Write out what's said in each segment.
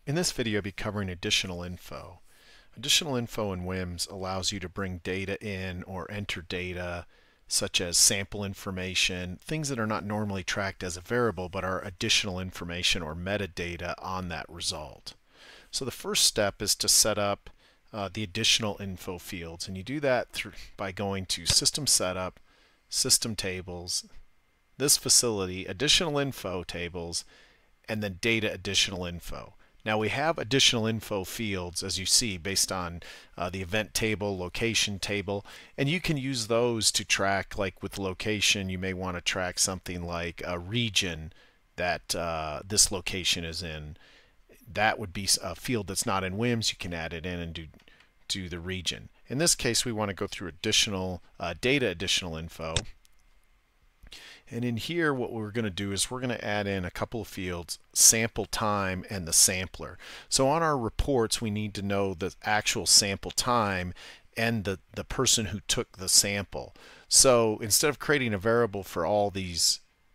In this video, I'll be covering additional info. Additional info in WIMS allows you to bring data in or enter data such as sample information, things that are not normally tracked as a variable but are additional information or metadata on that result. So the first step is to set up the additional info fields, and you do that by going to System Setup, System Tables, this facility, Additional Info Tables, and then Data Additional Info. Now we have additional info fields, as you see, based on the event table, location table, and you can use those to track, like with location, you may want to track something like a region that this location is in. That would be a field that's not in WIMS. You can add it in and do the region. In this case, we want to go through additional data additional info. And in here, what we're going to do is we're going to add in a couple of fields, sample time and the sampler. So on our reports, we need to know the actual sample time and the person who took the sample. So instead of creating a variable for all these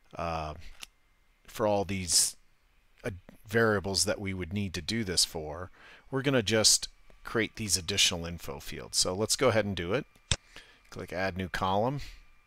variables that we would need to do this for, we're going to just create these additional info fields. So let's go ahead and do it. Click Add New Column.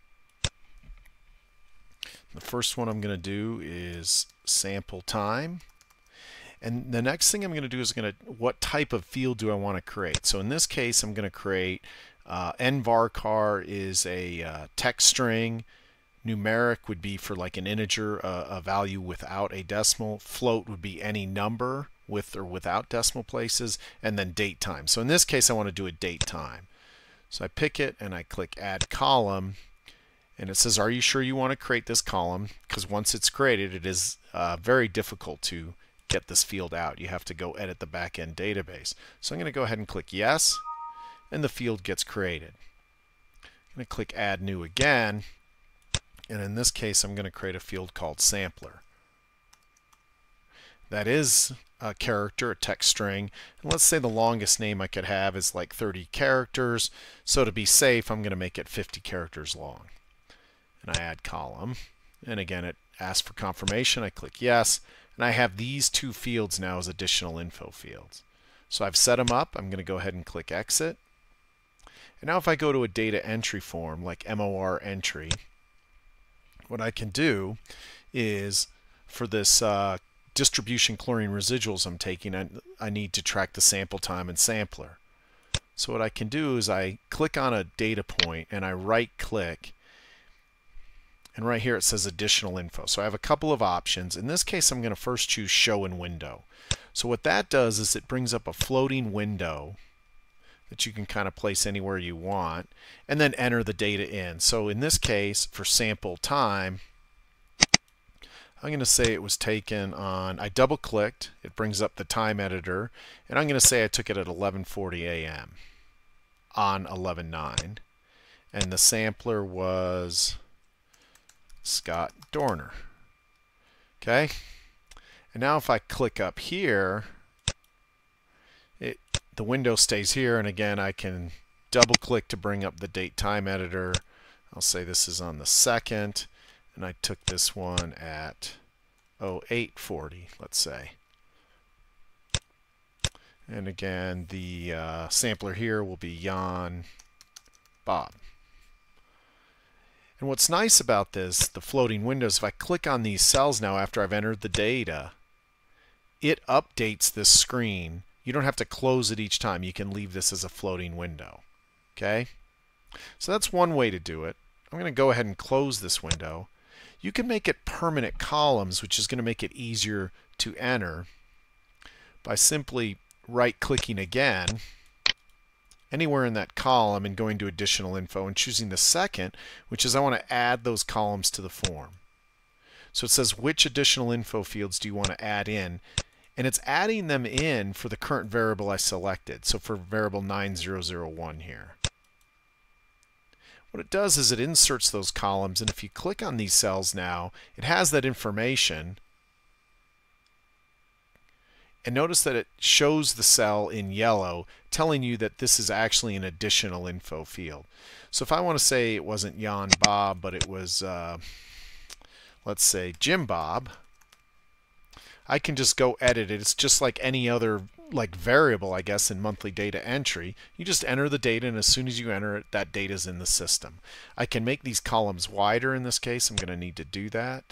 The first one I'm going to do is sample time. And the next thing I'm going to do is what type of field do I want to create? So in this case, I'm going to create nvarchar is a text string. Numeric would be for like an integer, a value without a decimal. Float would be any number with or without decimal places. And then date time. So in this case, I want to do a date time. So I pick it and I click Add Column. And it says, are you sure you want to create this column? Because once it's created, it is very difficult to get this field out. You have to go edit the backend database. So I'm going to go ahead and click Yes, and the field gets created. I'm going to click Add New again, and in this case, I'm going to create a field called Sampler. That is a character, a text string. And let's say the longest name I could have is like 30 characters. So to be safe, I'm going to make it 50 characters long. And I add column, and again it asks for confirmation. I click yes, and I have these two fields now as additional info fields. So I've set them up. I'm going to go ahead and click exit. And now if I go to a data entry form like MOR entry, what I can do is for this distribution chlorine residuals I'm taking, I need to track the sample time and sampler. So what I can do is I click on a data point and I right click. And right here it says additional info. So I have a couple of options. In this case, I'm going to first choose show in window. So what that does is it brings up a floating window that you can kind of place anywhere you want and then enter the data in. So in this case, for sample time, I'm going to say it was taken on, I double clicked, it brings up the time editor, and I'm going to say I took it at 11:40 a.m. on 11/9. And the sampler was Scott Dorner. Okay, and now if I click up here, the window stays here, and again I can double click to bring up the date time editor. I'll say this is on the 2nd, and I took this one at 08:40, let's say. And again, the sampler here will be Jan Bob. And what's nice about this, the floating windows, if I click on these cells now after I've entered the data, it updates this screen. You don't have to close it each time. You can leave this as a floating window. Okay? So that's one way to do it. I'm going to go ahead and close this window. You can make it permanent columns, which is going to make it easier to enter by simply right-clicking again anywhere in that column and going to additional info and choosing the second, which is I want to add those columns to the form. So it says which additional info fields do you want to add in, and it's adding them in for the current variable I selected, so for variable 9001 here. What it does is it inserts those columns, and if you click on these cells now, it has that information. And notice that it shows the cell in yellow, telling you that this is actually an additional info field. So if I want to say it wasn't Jan Bob, but it was, let's say Jim Bob, I can just go edit it. It's just like any other like variable, I guess, in monthly data entry. You just enter the data, and as soon as you enter it, that data is in the system. I can make these columns wider in this case. I'm going to need to do that.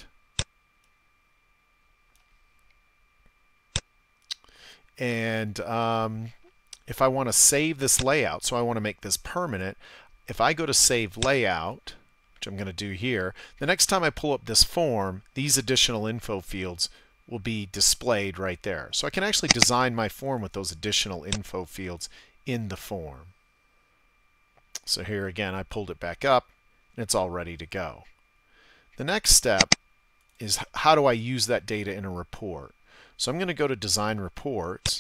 And if I want to save this layout, so I want to make this permanent, if I go to Save Layout, which I'm going to do here, the next time I pull up this form, these additional info fields will be displayed right there. So I can actually design my form with those additional info fields in the form. So here again, I pulled it back up, and it's all ready to go. The next step is how do I use that data in a report? So I'm going to go to Design Reports.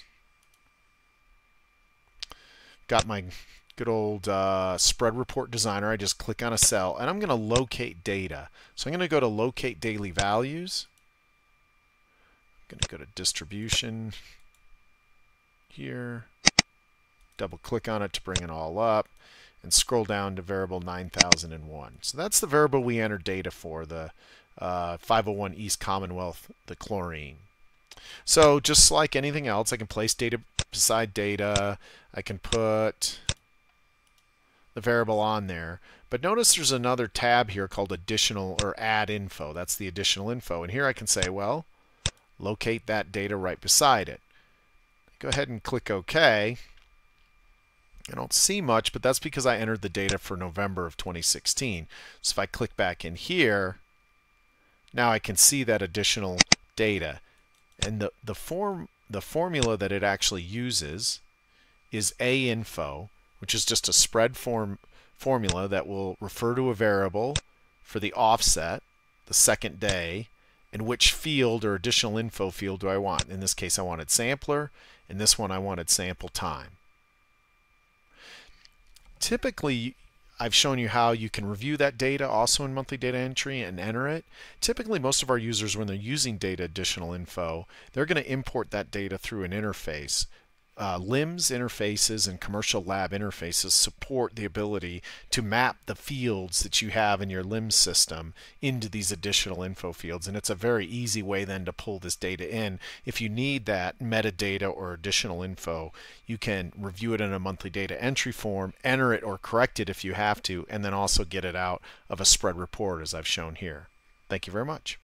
Got my good old spread report designer. I just click on a cell, and I'm going to locate data. So I'm going to go to Locate Daily Values. I'm going to go to Distribution here. Double click on it to bring it all up, and scroll down to variable 9001. So that's the variable we entered data for, the 501 East Commonwealth, the chlorine. So just like anything else, I can place data beside data. I can put the variable on there. But notice there's another tab here called Additional or Add Info. That's the additional info. And here I can say, well, locate that data right beside it. Go ahead and click OK. I don't see much, but that's because I entered the data for November of 2016. So if I click back in here, now I can see that additional data. And the formula that it actually uses is A-info, which is just a spread formula that will refer to a variable for the offset, the second day, and which field or additional info field do I want. In this case, I wanted sampler. In this one, I wanted sample time. Typically, I've shown you how you can review that data also in monthly data entry and enter it. Typically, most of our users, when they're using data additional info, they're going to import that data through an interface. WIMS interfaces and commercial lab interfaces support the ability to map the fields that you have in your LIMS system into these additional info fields, and it's a very easy way then to pull this data in. If you need that metadata or additional info, you can review it in a monthly data entry form, enter it or correct it if you have to, and then also get it out of a spread report as I've shown here. Thank you very much.